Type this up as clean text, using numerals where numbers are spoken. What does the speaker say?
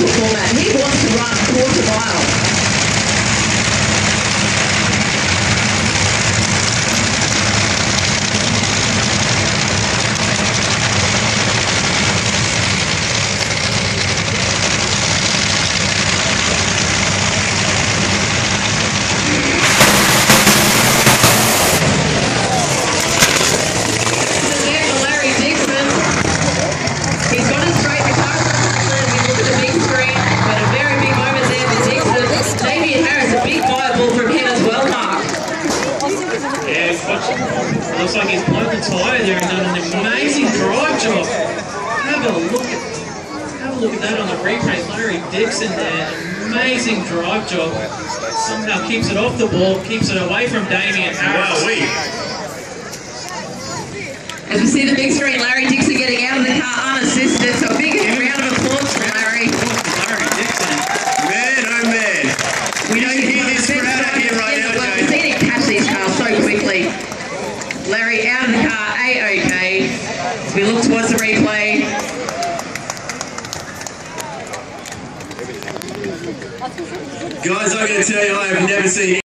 bicycle format. He wants to run quarter mile. He's got it straight. The car is we look at the big screen, but a very big moment there for Dixon. Damien Harris, a big fireball from him as well, Mark. Yeah, it looks like he's blown the tyre there and done an amazing drive job. Have a look at that on the replay. Larry Dixon there, amazing drive job. Somehow keeps it off the ball, keeps it away from Damien Harris. Wow, As we see the big screen, Larry Dixon getting out of the car unassisted, so a big round of applause for Larry. Larry Dixon. man, oh man. We don't hear this crowd out here right now, We've seen him catch these cars so quickly. Larry out of the car, A-OK. As we look towards the replay. Guys, I'm going to tell you, I have never seen